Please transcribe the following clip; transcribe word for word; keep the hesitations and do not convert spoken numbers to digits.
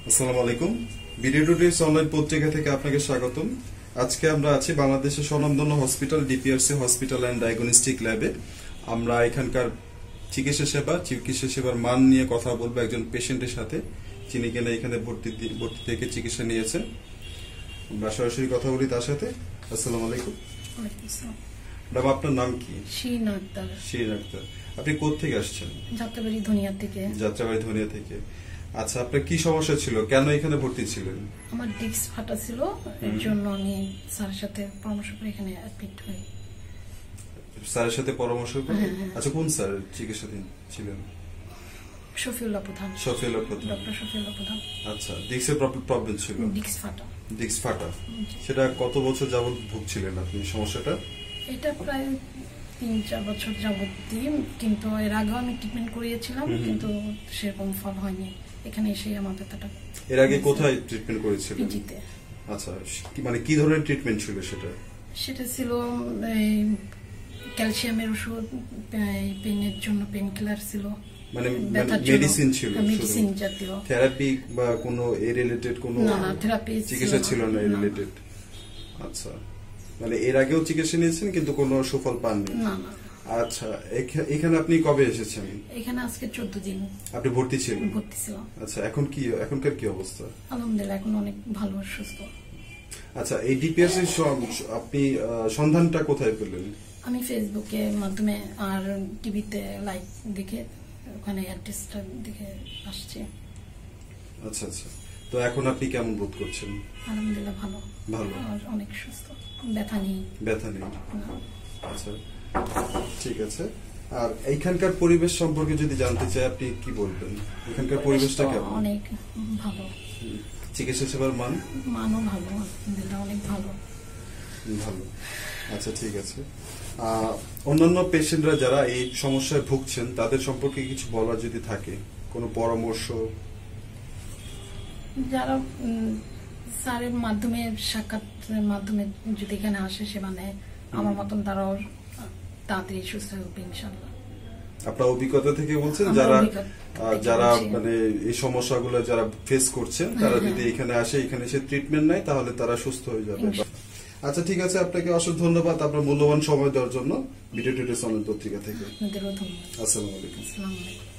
আসসালামু আলাইকুম। Video today's online পত্রিকা থেকে আপনাকে স্বাগতম। আজকে আমরা আছি বাংলাদেশের স্বনামধন্য hospital DPRC hospital and diagnostic ল্যাবে। আমরা এখানকার চিকিৎসা সেবা চিকিৎসা সেবার মান নিয়ে কথা বলবো একজন পেশেন্টের সাথে, যিনি কিনা এখানে ভর্তি ভর্তি থেকে চিকিৎসা নিয়েছেন। আমরা সরাসরি কথা বলি তার সাথে। আসসালামু আলাইকুম ম্যাডাম, আপনার নাম কি? শিরিন আক্তার। শিরিন আক্তার, আপনি কোত্থেকে আসছেন? যাত্রাবাড়ি ধনিয়া থেকে। যাত্রাবাড়ি ধনিয়া থেকে। আচ্ছা, আপনার কি সমস্যা ছিল, কেন এখানে ভর্তি ছিলেন? আমার ডিস্ক ফাটা ছিল, এর জন্য আমি স্যারের সাথে পরামর্শ করে এখানে অ্যাডমিট হই। স্যারের সাথে পরামর্শ করে? আচ্ছা, কোন স্যার চিকিৎসাধীন ছিলেন? শফিউল্লাহ প্রধান। শফিউল্লাহ প্রধান, ডক্টর শফিউল্লাহ প্রধান। আচ্ছা, ডিস্কের প্রবলেম ছিল? ডিস্ক ফাটা। ডিস্ক ফাটা, সেটা কত বছর যাবত ভুগছিলেন আপনি সমস্যাটা? এটা প্রায় তিন চার বছর যাবত দিই, কিন্তু এর আগেও আমি ট্রিটমেন্ট করিয়েছিলাম, কিন্তু সেরকম ফল হয়নি। এখানে এসে আমার ব্যথাটা। এর আগে কোথায় ট্রিটমেন্ট করেছিলেন? পিজিতে। আচ্ছা, কি মানে কি ধরনের ট্রিটমেন্ট ছিল সেটা? সেটা ছিল ক্যালসিয়ামের ওষুধ, পেনের জন্য পেন কিলার ছিল, মানে মেডিসিন ছিল, মেডিসিন জাতীয়। থেরাপি বা কোনো এ রিলেটেড কোনো থেরাপি চিকিৎসা ছিল না এ রিলেটেড? আচ্ছা, মানে এর আগেও চিকিৎসা নিয়েছেন কিন্তু কোনো সুফল পাননি? না না। আচ্ছা, এখানে আপনি কবে এসেছেন? এখানে আজকে চোদ্দ দিন। আপনি ভর্তি ছিলেন? ভর্তি ছিলাম। আচ্ছা, এখন কি এখনকার কি অবস্থা? আলহামদুলিল্লাহ, এখন অনেক ভালো সুস্থ। আচ্ছা, এই ডিপিএস এর আপনি সন্ধানটা কোথায় পেলেন? আমি ফেসবুকে মাধ্যমে আর টিভিতে লাইভ দেখে ওখানে অ্যাড্রেসটা দেখে আসছি। আচ্ছা আচ্ছা, তো এখন আপনি কেমন বোধ করছেন? আলহামদুলিল্লাহ ভালো। ভালো, অনেক সুস্থ, ব্যথা নেই। ব্যথা নেই। আচ্ছা, ঠিক আছে। আর এইখানকার পরিবেশ সম্পর্কে যদি জানতে চাই, আপনি কি বলবেন? এখানকার পরিবেশটা কেমন? অনেক ভালো। চিকিৎসা সেবার মান? মানও ভালো, আলহামদুলিল্লাহ অনেক ভালো। ভালো, আচ্ছা, ঠিক আছে। অন্যান্য পেশেন্টরা যারা এই সমস্যায় ভুগছেন তাদের সম্পর্কে কিছু বলার যদি থাকে, কোনো পরামর্শ? যারা স্যারের মাধ্যমে সাক্ষাতের মাধ্যমে যদি এখানে আসে, সে মানে আমার মতন তারাও তাড়াতাড়ি সুস্থ হবে ইনশাআল্লাহ। আপনার অভিজ্ঞতা থেকে বলছেন, যারা যারা মানে এই সমস্যাগুলো যারা ফেস করছেন তারা যদি এখানে আসে, এখানে এসে ট্রিটমেন্ট নেয়, তাহলে তারা সুস্থ হয়ে যাবে। আচ্ছা, ঠিক আছে, আপনাকে অসংখ্য ধন্যবাদ আপনার মূল্যবান সময় দেওয়ার জন্য ভিডিও টুডেস অনলাইন পত্রিকা থেকে। আপনাদেরও ধন্যবাদ। আসসালামু আলাইকুম। আসসালামু আলাইকুম।